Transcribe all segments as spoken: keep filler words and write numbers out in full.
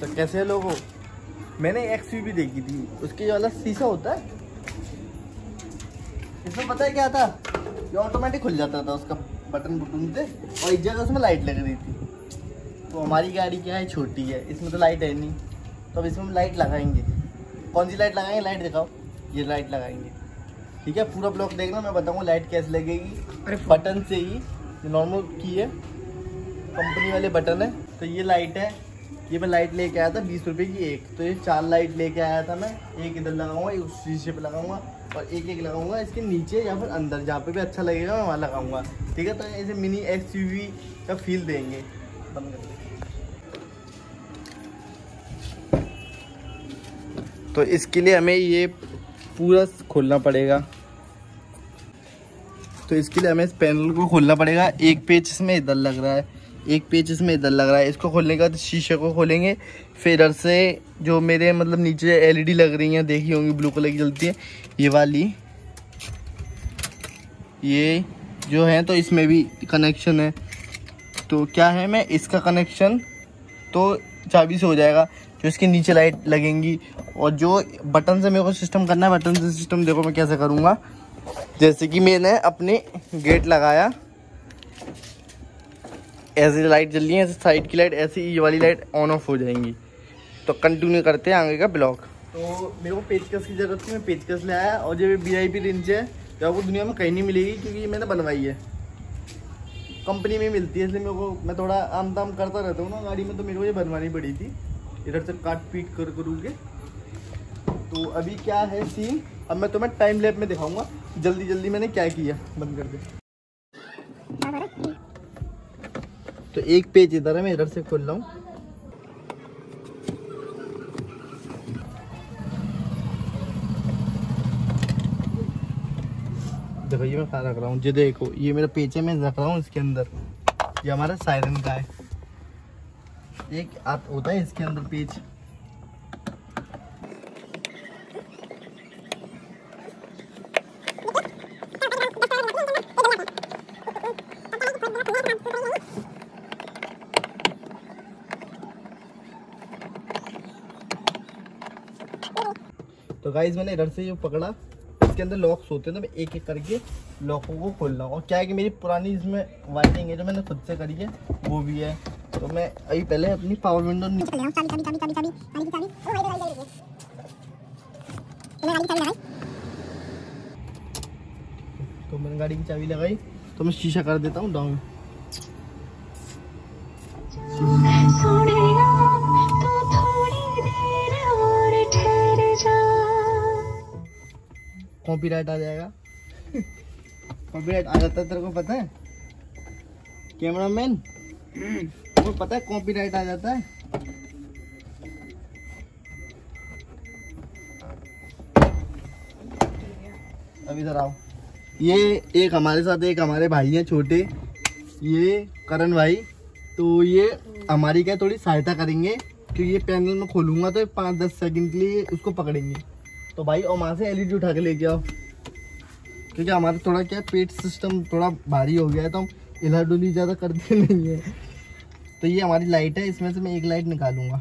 तो कैसे है लोगों, मैंने एक्सयूवी देखी थी, उसके जो वाला शीशा होता है इसमें पता है क्या था, ये ऑटोमेटिक खुल जाता था, उसका बटन बुटन थे और एक जगह उसमें लाइट लग रही थी। तो हमारी गाड़ी क्या है, छोटी है, इसमें तो लाइट है नहीं, तो अब इसमें हम लाइट लगाएंगे। कौन सी लाइट लगाएंगे, लाइट दिखाओ, ये लाइट लगाएंगे। ठीक है, पूरा ब्लॉक देखना, मैं बताऊँगा लाइट कैसे लगेगी। अरे बटन से ही, नॉर्मल की है, कंपनी वाले बटन है। तो ये लाइट है, ये मैं लाइट लेके आया था बीस रुपए की एक, तो ये चार लाइट लेके आया था मैं। एक इधर लगाऊंगा, एक उस शीशे पे लगाऊंगा और एक एक लगाऊंगा इसके नीचे या फिर अंदर, जहाँ पे भी अच्छा लगेगा मैं वहाँ लगाऊंगा। ठीक है, तो ऐसे मिनी एक्सयूवी का फील देंगे। बंद कर दे। तो इसके लिए हमें ये पूरा खोलना पड़ेगा, तो इसके लिए हमें इस पैनल को खोलना पड़ेगा। एक पेच इसमें इधर लग रहा है, एक पेच इसमें इधर लग रहा है। इसको खोलने के बाद शीशे को खोलेंगे, फिर इधर से जो मेरे मतलब नीचे एलईडी लग रही हैं, देखी होंगी ब्लू कलर की जलती है, ये वाली, ये जो है, तो इसमें भी कनेक्शन है। तो क्या है, मैं इसका कनेक्शन तो चाबी से हो जाएगा, जो इसके नीचे लाइट लगेंगी। और जो बटन से मेरे को सिस्टम करना है, बटन से सिस्टम देखो मैं कैसे करूँगा। जैसे कि मैंने अपने गेट लगाया, ऐसे लाइट जल रही है, ऐसे साइड की लाइट, ऐसे ये वाली लाइट ऑन ऑफ हो जाएंगी। तो कंटिन्यू करते हैं आगे का ब्लॉग। तो मेरे को पेचकस की ज़रूरत थी, मैं पेचकस ले आया। और जो वी आई पी रिंच है, जो आपको दुनिया में कहीं नहीं मिलेगी, क्योंकि ये मैंने बनवाई है, कंपनी में मिलती है, इसलिए मेरे को, मैं थोड़ा आम दाम करता रहता हूँ ना गाड़ी में, तो मेरे को ये बनवानी पड़ी थी, इधर से काट पीट कर करूँगे। तो अभी क्या है सीन, अब मैं तुम्हें टाइम लैप में दिखाऊँगा जल्दी जल्दी मैंने क्या किया। बंद कर दे। तो एक पेज इधर है, मैं इधर से खोल रहा हूँ। देखो ये मैं खा रख रहा हूँ, ये देखो ये मेरा पेज है, मैं रख रहा हूँ इसके अंदर। ये हमारा सायरन का है, एक आत होता है इसके अंदर पेज। तो गाइस मैंने इधर से ये पकड़ा, इसके अंदर लॉक्स होते हैं, तो मैं एक एक करके लॉकों को खोल रहा हूँ। और क्या है कि मेरी पुरानी इसमें वायरिंग है जो मैंने खुद से करी है, वो भी है। तो मैं अभी पहले अपनी पावर विंडो तो मैंने गाड़ी की चाबी लगाई, तो मैं शीशा कर देता हूँ डाउन। कॉपीराइट आ जाएगा। कॉपीराइट आ जाता है, तेरे को पता है कैमरामैन, तुमको पता है कॉपीराइट आ जाता है। अब इधर आओ, ये एक हमारे साथ एक हमारे भाई हैं छोटे, ये करण भाई। तो ये हमारी क्या थोड़ी सहायता करेंगे, क्योंकि ये पैनल में खोलूंगा तो पाँच दस सेकंड के लिए उसको पकड़ेंगे। तो भाई और वहाँ से एलईडी उठा के लेके आओ, क्योंकि हमारा थोड़ा क्या पेट सिस्टम थोड़ा भारी हो गया है, तो हम हिला डुली ज़्यादा करते नहीं है। तो ये हमारी लाइट है, इसमें से मैं एक लाइट निकालूंगा,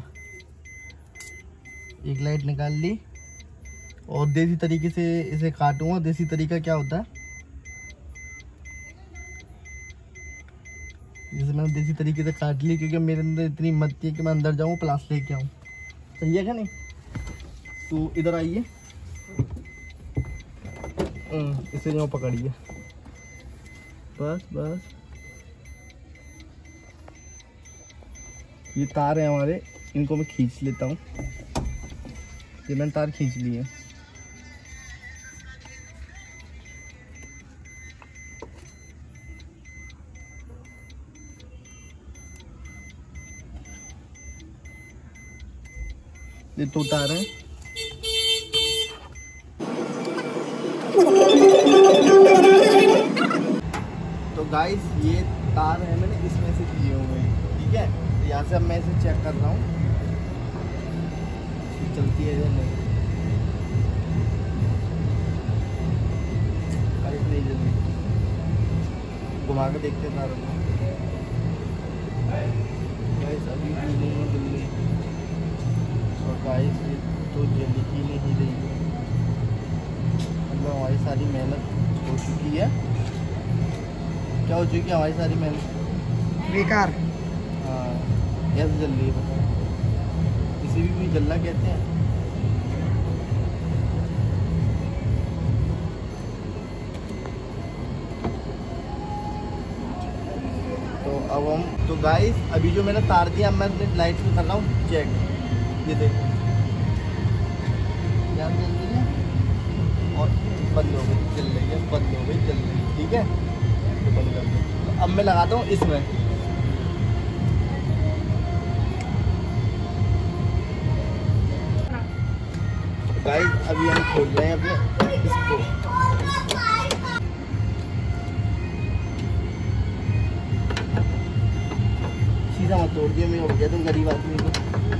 एक लाइट निकाल ली और देसी तरीके से इसे काटूंगा। देसी तरीका क्या होता है, जैसे मैंने देसी तरीके से काट ली, क्योंकि मेरे अंदर इतनी मत है कि मैं अंदर जाऊँ प्लास लेके आऊँ। सही है क्या नहीं? तो इधर आइए, इसे जो पकड़िए, बस बस। ये तार है हमारे, इनको मैं खींच लेता हूँ। ये मैंने तार खींच ली है। ये तो तार है। तो गाइस ये तार है मैंने इसमें से लिए हुए हैं, ठीक है। तो यहाँ से अब मैं इसे चेक कर रहा हूँ चलती है या नहीं। गाइस नहीं जल्दी घुमा के देखते हैं तारों को। गाइस अभी भी नहीं जल्दी गाइस ये तो जली ही नहीं रही है, मतलब हमारी सारी मेहनत हो चुकी है। क्या हो चुकी है हमारी सारी मेहनत? बेकार। हाँ कैसे जल रही है बताओ, इसी भी कोई जलना कहते हैं। तो अब हम तो गाइस अभी जो मैंने तार दिया, मैं अपने लाइट में कर रहा हूँ चेक। ये देख जान जल रही है और बंद हो गई, चल रही है, बंद हो गई, चल रही है। ठीक है तो बंद कर दो। तो अब मैं लगाता हूँ इसमें। गाइस अभी हम खोल रहे हैं अपने इसको। सीधा मत तोड़ दिया, मैं हो गया तुम गरीब आदमी को।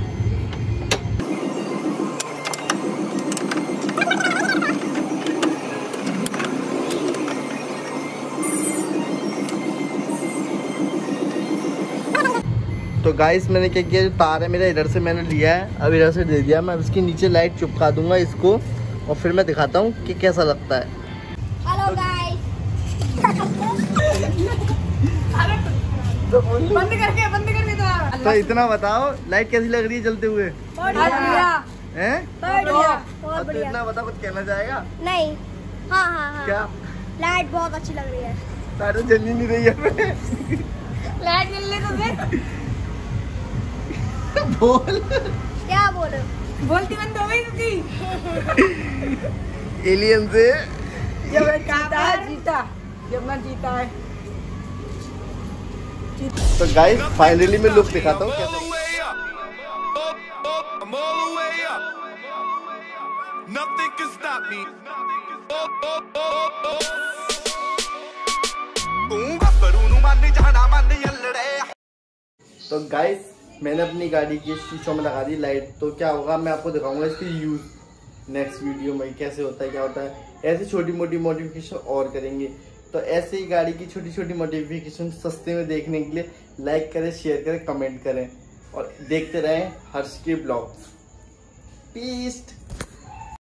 तो गाइस मैंने क्या किया, जो तार है मेरा इधर से मैंने लिया है, अब इधर से दे दिया। मैं इसके नीचे लाइट चिपका दूंगा इसको और फिर मैं दिखाता हूँ कि कैसा लगता है। Hello guys. तो बंद करके बंद करके तो तो इतना बताओ लाइट कैसी लग रही है जलते हुए? बढ़िया हैं? बढ़िया और बहुत तो बढ़िया। इतना बता, कुछ कहना चाहेगा? नहीं हाँ हाँ हाँ क्या लाइट बहुत अच्छी लग रही है। तारे जल ही नहीं रही है। लाइट जलने को फिर बोल क्या बोलो? बोलती बंद हो गई क्योंकि एलियन से जब मैं जीता है जीता जब मैं जीता है। तो गाइस फाइनली मैं लुक दिखाता हूँ कैसा। तो गाइस मैंने अपनी गाड़ी के शीशों में लगा दी लाइट। तो क्या होगा मैं आपको दिखाऊंगा इसकी यूज नेक्स्ट वीडियो में, कैसे होता है क्या होता है। ऐसे छोटी मोटी मॉडिफिकेशन और करेंगे। तो ऐसे ही गाड़ी की छोटी छोटी मॉडिफिकेशन सस्ते में देखने के लिए लाइक करें, शेयर करें, कमेंट करें और देखते रहें हर्ष के ब्लॉग्स। पीस।